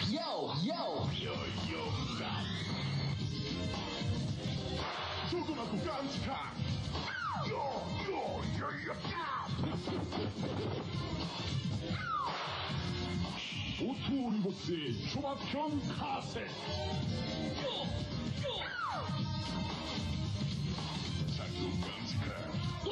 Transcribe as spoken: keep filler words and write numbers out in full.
Yo, yo, yo, yo, 조그맣고 깜찍한 요, 요, 요, 요. 오토리버스의 조합형 카세. 자꾸 깜찍한